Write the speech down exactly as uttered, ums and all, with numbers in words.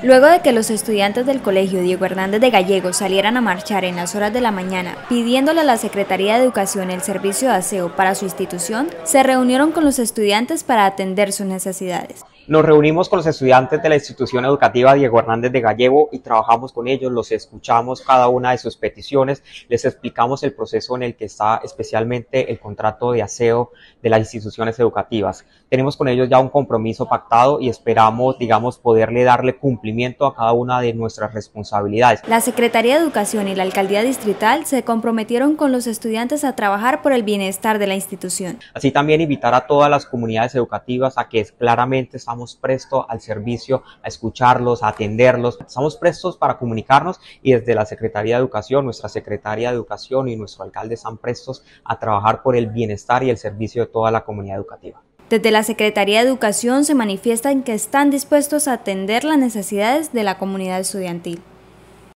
Luego de que los estudiantes del Colegio Diego Hernández de Gallegos salieran a marchar en las horas de la mañana pidiéndole a la Secretaría de Educación el servicio de aseo para su institución, se reunieron con los estudiantes para atender sus necesidades. Nos reunimos con los estudiantes de la institución educativa Diego Hernández de Gallegos y trabajamos con ellos, los escuchamos cada una de sus peticiones, les explicamos el proceso en el que está especialmente el contrato de aseo de las instituciones educativas. Tenemos con ellos ya un compromiso pactado y esperamos, digamos, poderle darle cumplimiento a cada una de nuestras responsabilidades. La Secretaría de Educación y la Alcaldía Distrital se comprometieron con los estudiantes a trabajar por el bienestar de la institución. Así también invitar a todas las comunidades educativas a que claramente estamos prestos al servicio, a escucharlos, a atenderlos. Estamos prestos para comunicarnos y desde la Secretaría de Educación, nuestra Secretaria de Educación y nuestro alcalde están prestos a trabajar por el bienestar y el servicio de toda la comunidad educativa. Desde la Secretaría de Educación se manifiestan que están dispuestos a atender las necesidades de la comunidad estudiantil.